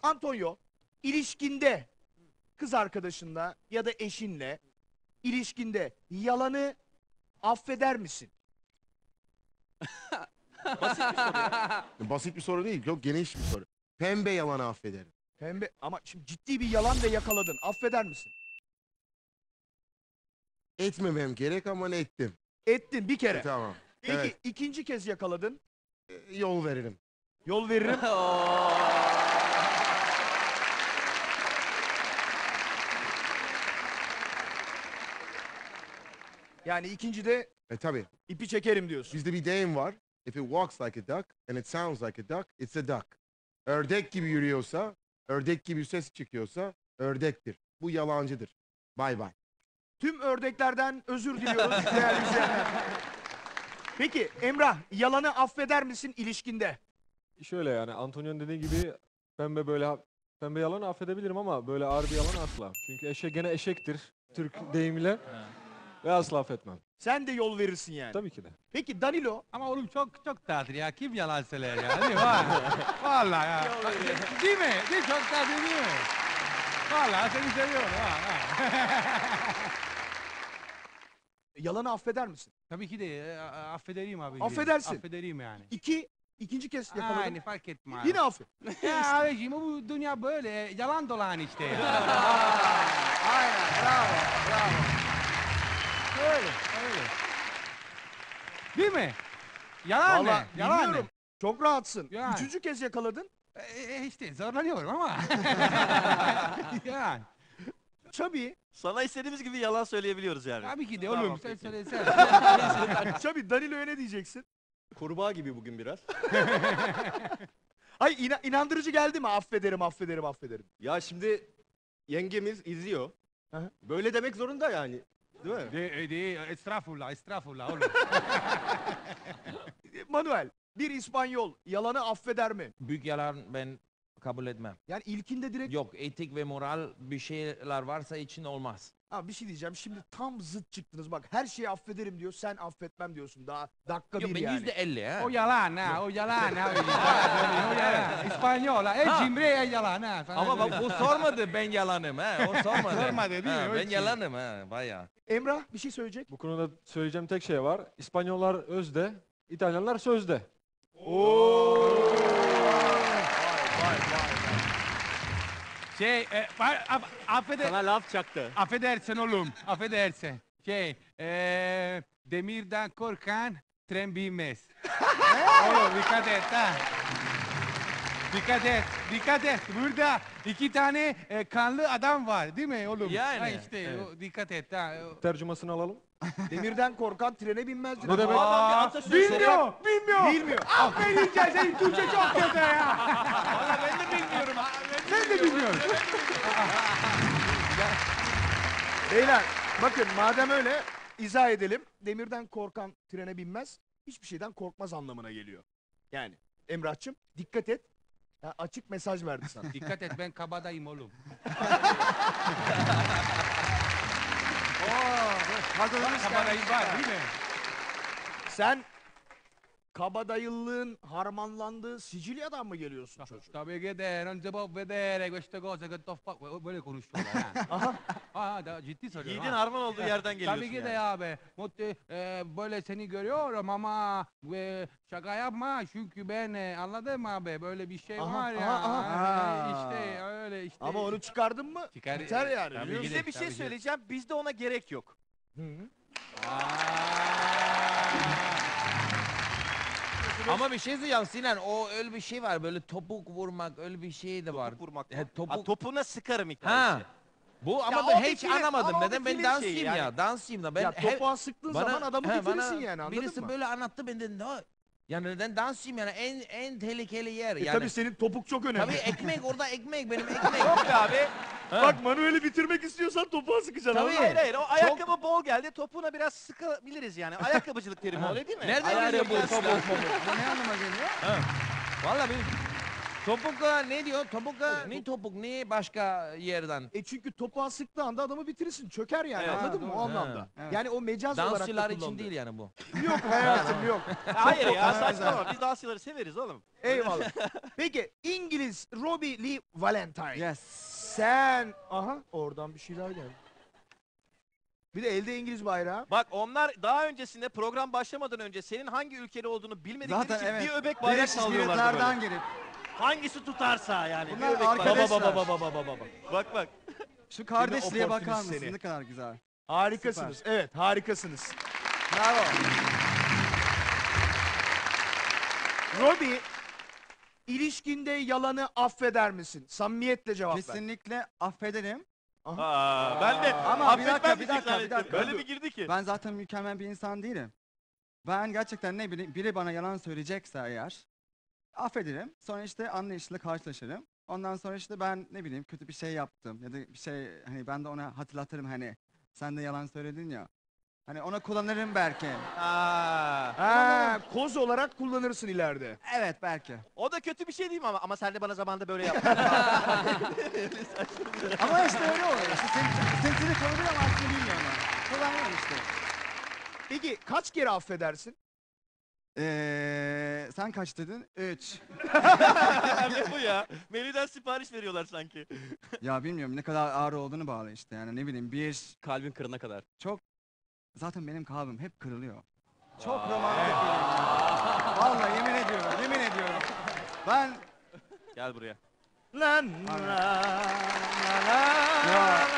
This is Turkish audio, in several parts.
Antonio, ilişkinde, kız arkadaşınla ya da eşinle ilişkinde yalanı affeder misin? Basit bir soru değil. Çok geniş bir soru. Pembe yalanı affederim. Pembe ama şimdi ciddi bir yalan da yakaladın. Affeder misin? Etmemem gerek ama ettim. Ettin bir kere. Tamam. Peki Evet. ikinci kez yakaladın. Yol veririm. Yol veririm. Yani ikinci de Tabii. ipi çekerim diyorsun. Bizde bir deyim var. If it walks like a duck and it sounds like a duck, it's a duck. Ördek gibi yürüyorsa, ördek gibi ses çıkıyorsa ördektir. Bu yalancıdır. Bay bay. Tüm ördeklerden özür diliyoruz değerli izleyenler. Peki Emrah, yalanı affeder misin ilişkinde? Şöyle yani Antonio'nun dediği gibi pembe yalanı affedebilirim ama böyle ağır bir yalan asla. Çünkü eşek gene eşektir Türk deyimiyle ve asla affetmem. Sen de yol verirsin yani. Tabii ki de. Peki Danilo, Ama oğlum çok tatil ya. Kim yalan söyler ya? Değil mi? Vallahi ya. Değil mi? Değil mi? Çok tatil değil mi? Vallahi seni seviyorum. yalanı affeder misin? Tabii ki de affederim abi. Affedersin. Affederim yani. İkinci kez yakaladın. Aynı fark etme abi. Yine affet. Ya abiciğim bu dünya böyle yalan dolan işte ya. Aynen, bravo, bravo. Öyle. Değil mi? Yalan ne? Vallahi Yalan ne? bilmiyorum. Çok rahatsın. Yani. Üçüncü kez yakaladın. İşte zorlanıyorum ama. yani. Çabi, Sana istediğimiz gibi yalan söyleyebiliyoruz yani. Tabii ki de Tamam, oğlum sen peki. söylesene. Çabi Danilo'ya ne diyeceksin? Kurbağa gibi bugün biraz. Ay inandırıcı geldi mi? Affederim, affederim, affederim. Ya şimdi yengemiz izliyor. Aha. Böyle demek zorunda yani. Değil mi? Estağfurullah oğlum. Manuel, bir İspanyol yalanı affeder mi? Büyük yalan ben kabul etmem. Yani ilkinde direkt... Yok, etik ve moral bir şeyler varsa için olmaz. Ha, bir şey diyeceğim. Şimdi tam zıt çıktınız. Bak her şeyi affederim diyor. Sen affetmem diyorsun. Daha dakika Yok, bir ben yani. %50 ha. O yalan ha, o yalan ha. O yalan. İspanyola, cimri yalan ha. Ama bak bu sormadı ben yalanım ha. O sormadı. Sormadı değil mi? Ha, O ben için. yalanım ha bayağı. Emrah bir şey söyleyecek. Bu konuda söyleyeceğim tek şey var. İspanyollar özde, İtalyanlar sözde. Sana laf çaktı. Affedersin oğlum, affedersin. Demirden korkan tren binmez. Oğlum dikkat et ha. Dikkat et. Burada iki tane kanlı adam var değil mi oğlum? Yani, Ha işte evet. dikkat et ha. Tercümasını alalım. Demirden korkan trene binmez. Ne demek? Bilmiyor. Bilmiyor. Aferin senin Türkçe çok kötü ya. Valla ben de bilmiyorum. Sen de bilmiyorsun. Beyler bakın madem öyle izah edelim. Demirden korkan trene binmez. Hiçbir şeyden korkmaz anlamına geliyor. Yani Emrah'cığım dikkat et. Ya, açık mesaj verdi sana. Dikkat et ben kabadayım oğlum. Kabadayım var değil mi? Sen kabadayılığın harmanlandığı Sicilya'dan mı geliyorsun çocuğum? Tabii ki de non si può vedere queste cose che t'ho fatto. Böyle konuşuyorlar ha. Da ciddi söylüyorum. Yiğidin ha. harman olduğu yerden geliyorsun Tabii ki de yani. abi. Böyle seni görüyorum ama şaka yapma çünkü ben anladın mı abi böyle bir şey Aha, var ya. aha. İşte öyle işte. Ama onu çıkardın mı Çıkar- biter yani. Tabii biliyor ki musun? Size bir şey Tabii ki. söyleyeceğim. Bizde ona gerek yok. Ama bir şey söyleyeceğim Sinan, o öyle bir şey var, böyle topuk vurmak, öyle bir şey de var. Topuk vurmak mı? He, topuk. Ha, topuna sıkarım Ha. hikayesi. Bu ama Ya ben o bir hiç film, anlamadım. ama o Neden bir ben film dansçıyım şeyi ya, yani. dansçıyım da ben Ya topuğa sıktığın zaman adamı bitirirsin yani anladın birisi mı? böyle anlattı ben dedim ne? Yani neden dansçıyım yani en tehlikeli yer yani. Tabii senin topuk çok önemli. Tabii ekmek orada ekmek benim ekmek. Yok be abi. Bak Manuel'i bitirmek istiyorsan topuğa sıkacaksın. Tabii. anladın mı? Hayır o ayakkabı bol geldi. Topuğuna biraz sıkabiliriz yani. Ayakkabıcılık terimi öyle değil mi? Nereden Ayakkabı geliyor bu biraz topuk sıkar. mopuk? Bu ne anlama geliyor? Vallahi benim Topuk ne diyor? Topuk ne topuk ne başka yerden? Çünkü topuğa sıktığı anda adamı bitirirsin. Çöker yani Evet. anladın mı o anlamda? Evet. Yani o mecaz olarak da Dansçılar için kullanılıyor. değil yani bu. Yok hayatım yok. Hayır ya saçmalama. Biz dansçıları severiz oğlum. Eyvallah. Peki İngiliz Robbie Lee Valentine. Yes. Sen... Aha oradan bir şeyler geldi. Bir de elde İngiliz bayrağı. Bak onlar daha öncesinde program başlamadan önce senin hangi ülkeli olduğunu bilmedikleri Zaten için evet. bir öbek bayrak Birleşmiş sallıyorlardı Milletler'den böyle. gelip. Hangisi tutarsa yani. Bunlar bir öbek bayrağı. arkadaşlar. Bak bak. Şu kardeşliğe bakar oportunist mısın? seni. Ne kadar güzel. Harikasınız. Evet harikasınız. Bravo. Robbie ilişkinde yalanı affeder misin? Samimiyetle cevap ver. Kesinlikle affederim. Aa, ben de Ama bir dakika, affetmez bir misin dakika, zannettim. bir dakika. Böyle bir girdi ki. Ben zaten mükemmel bir insan değilim. Ben gerçekten ne bileyim biri bana yalan söyleyecekse eğer affederim. Sonra işte anlayışla karşılaşırım. Ondan sonra işte ben ne bileyim kötü bir şey yaptım ya da bir şey hani ben de ona hatırlatırım hani sen de yalan söyledin ya. Hani ona kullanırım belki. Ha, koz olarak kullanırsın ileride. Evet belki. O da kötü bir şey değil mi ama sen de bana zamanında böyle yaptın. Ama işte öyle oluyor. İşte seni kalabilir ama aslında bilmiyorum ben. Kullanıyorum işte. Peki kaç kere affedersin? Sen kaç dedin? 3. ne bu ya? Menüden sipariş veriyorlar sanki. Ya bilmiyorum ne kadar ağır olduğunu bağlı işte yani ne bileyim bir Kalbin kırına kadar. zaten benim kalbim hep kırılıyor. Çok romantik biriyim ya. Vallahi yemin ediyorum. Ben Gel buraya. Lan ya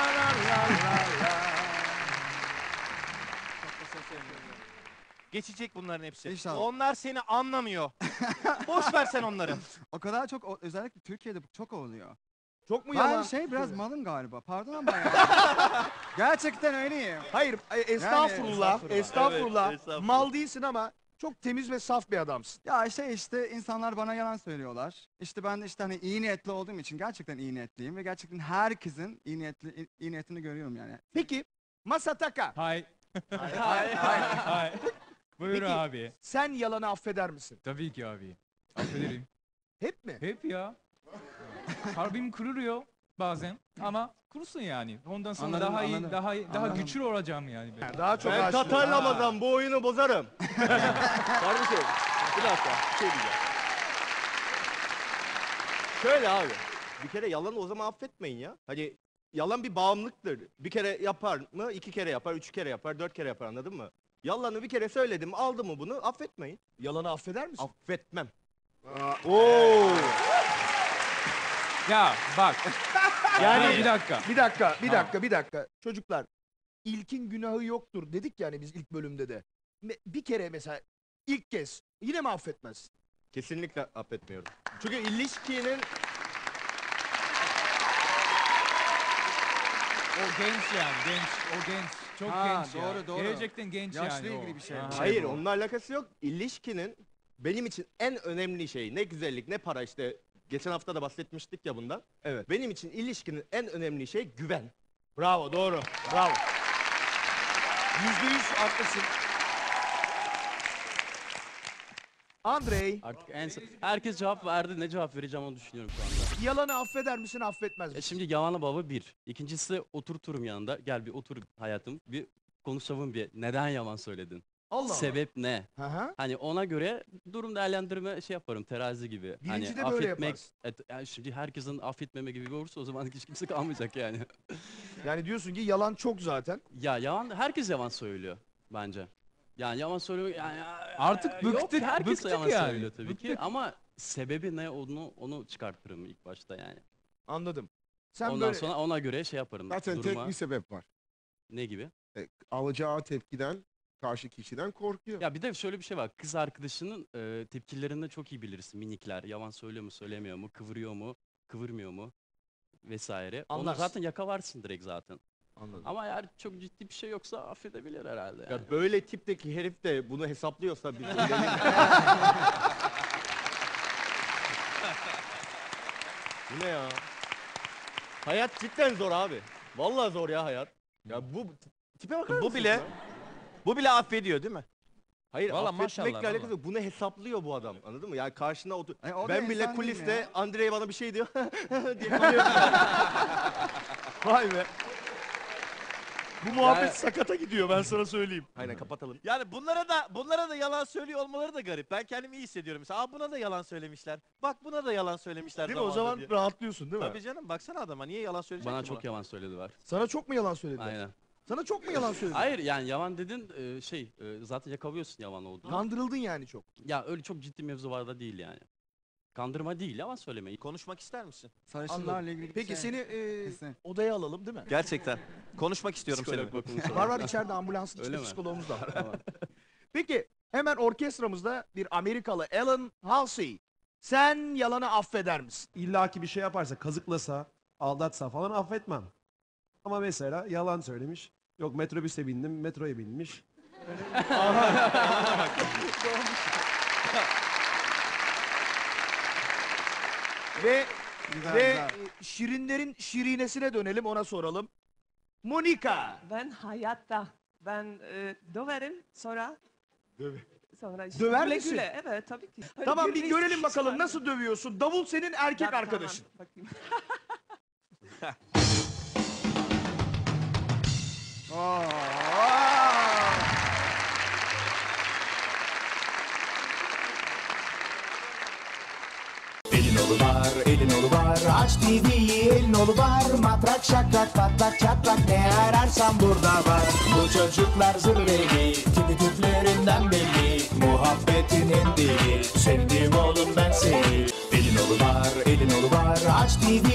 Geçecek bunların hepsi. İnşallah. Onlar seni anlamıyor. Boş ver sen onları. o kadar çok özellikle Türkiye'de bu çok oluyor. çok mu Ben yalan? biraz malım galiba. Pardon ama ya. Gerçekten öyleyim. Hayır estağfurullah. estağfurullah. Estağfurullah. Evet, estağfurullah. Mal değilsin ama çok temiz ve saf bir adamsın. Ya işte insanlar bana yalan söylüyorlar. İşte ben de işte hani iyi niyetli olduğum için gerçekten iyi niyetliyim ve gerçekten herkesin iyi niyetini görüyorum yani. Peki Masataka Hay. Hayır. Hay. Buyur Peki. abi. sen yalanı affeder misin? Tabii ki abi. Affederim. Hep mi? Hep ya. Kalbim kırılıyor bazen ama kurusun yani. Ondan sonra Anladım, daha iyi, anladım. daha Anladım. güçlü olacağım yani. ben. Yani daha çok Ben aşığım. Tatarlamadan bu oyunu bozarım. Kardeşim bir dakika bir şey diyeceğim. Şöyle abi bir kere yalanı o zaman affetmeyin ya. Hani yalan bir bağımlılıktır. Bir kere yapar mı? 2 kere yapar, 3 kere yapar, 4 kere yapar anladın mı? Yalanı bir kere söyledim aldı mı bunu affetmeyin. Yalanı affeder misin? Affetmem. Oo. Ya bak. Yani bir dakika. Bir dakika. Çocuklar ilkin günahı yoktur dedik yani biz ilk bölümde de. Bir kere mesela ilk kez yine mi affetmez? Kesinlikle affetmiyorum. Çünkü ilişkinin O genç yani genç. O genç. Çok Ha, genç ya. doğru. Gerçekten genç Yaşla yani ilgili o. bir şey. Aha. hayır onunla alakası yok. İlişkinin benim için en önemli şey ne güzellik ne para işte geçen hafta da bahsetmiştik ya bundan. Evet. Benim için ilişkinin en önemli şey güven. Bravo doğru. Bravo. %100 haklısın. Andrei, Artık herkes cevap verdi. Ne cevap vereceğim onu düşünüyorum şu anda. yalanı affeder misin affetmez misin? Şimdi yalanı baba bir. İkincisi oturturum yanında. Gel bir otur hayatım. Bir konuşalım bir. Neden yalan söyledin? Allah Sebep ne? Hı hı. Hani ona göre durum değerlendirme şey yaparım terazi gibi. Birinci hani de böyle yaparsın. yani şimdi herkesin affetmeme gibi bir olursa o zaman hiç kimse kalmayacak yani. Yani diyorsun ki yalan çok zaten. Ya yalan herkes yalan söylüyor bence. Yani yalan söylüyor yani Artık yok, bıktık, herkes bıktık yalan yani. söylüyor tabii ki Bıktık. ama sebebi ne onu çıkartırım ilk başta yani. Anladım. Sen Ondan böyle sonra ona göre şey yaparım. Zaten duruma. tek bir sebep var. Ne gibi? Alacağı tepkiden karşı kişiden korkuyor. Ya bir de şöyle bir şey var. Kız arkadaşının tepkilerini de çok iyi bilirsin. Minikler. Yalan söylüyor mu, söylemiyor mu, kıvırıyor mu, kıvırmıyor mu vesaire. Onu Anlarsın. zaten yakalarsın direkt zaten. Anladım. Ama eğer çok ciddi bir şey yoksa affedebilir herhalde yani. Ya böyle tipteki herif de bunu hesaplıyorsa biz ölelim. Bu ne ya? Hayat cidden zor abi. Vallahi zor ya hayat. Ya bu tipe bakar Bu mısın bile ya? bu bile affediyor değil mi? Hayır, Vallahi affetmekle maşallah, alakası yok. Bunu hesaplıyor bu adam. Anladın mı? Yani karşına otur. O da Ben bile insan değil mi kuliste ya? Andrei bana bir şey diyor diye bakıyorum. Vay be. Bu muhabbet Yani- sakata gidiyor ben sana söyleyeyim. Aynen kapatalım. Yani bunlara da yalan söylüyor olmaları da garip. Ben kendimi iyi hissediyorum mesela. Aa, buna da yalan söylemişler. Bak buna da yalan söylemişler Değil mi? O zamanında zaman diye. rahatlıyorsun değil mi? Tabii canım, baksana adama niye yalan söyleyecek Bana ki çok buna? yalan söylediler. Sana çok mu yalan söylediler? Aynen. Sana çok mu yalan söylediler? Hayır yani yalan dedin zaten yakalıyorsun yalan olduğunu. Kandırıldın yani çok. Ya öyle çok ciddi mevzularda değil yani. Kandırma değil yalan söylemeyi. Konuşmak ister misin? Sarışınlarla ilgili bir Peki şey. seni Kesin. odaya alalım değil mi? Gerçekten. Konuşmak istiyorum Psikolog seninle. bakımı Var var içeride ambulansın Öyle içinde mi? psikologumuz da var. Tamam. Peki hemen orkestramızda bir Amerikalı Alan Halsey. Sen yalanı affeder misin? İlla ki bir şey yaparsa, kazıklasa, aldatsa falan affetmem. Ama mesela yalan söylemiş. Yok metrobüse bindim, metroya binmiş. Ve Güzel, ve güzel. şirinlerin şirinesine dönelim ona soralım. Monika. Ben hayatta döverim sonra sonra işte Döver güle misin? güle. Evet tabii ki. Öyle Tamam bir gülmeyi görelim hiç bakalım var. nasıl dövüyorsun. Davul senin erkek Tamam, arkadaşın. bakayım. Elin olu var, elin olu var. Aç TV'yi, elin olu var. Matrak şakrak patlak çatlak ne ararsan burada var. Bu çocuklar zırveli, tipi tüplerinden belli. Muhabbetinin dili, sevdim oğlum ben seni. Elin olu var, elin olu var. Aç TV